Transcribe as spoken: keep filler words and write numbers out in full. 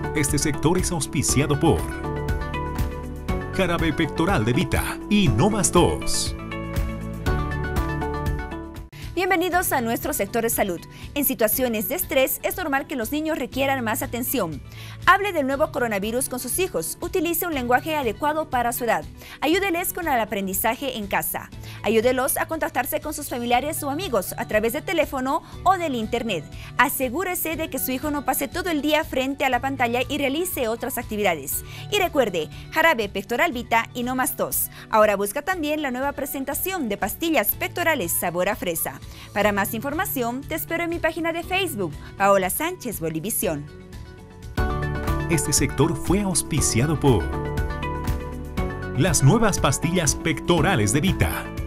Este sector es auspiciado por Jarabe Pectoral de Vita y No Más Dos. Bienvenidos a nuestro sector de salud. En situaciones de estrés es normal que los niños requieran más atención. Hable del nuevo coronavirus con sus hijos. Utilice un lenguaje adecuado para su edad. Ayúdeles con el aprendizaje en casa. Ayúdelos a contactarse con sus familiares o amigos a través de teléfono o del internet. Asegúrese de que su hijo no pase todo el día frente a la pantalla y realice otras actividades. Y recuerde, Jarabe Pectoral Vita y No Más Dos. Ahora busca también la nueva presentación de pastillas pectorales sabor a fresa. Para más información, te espero en mi página de Facebook, Paola Sánchez Bolivisión. Este sector fue auspiciado por las nuevas pastillas pectorales de Vita.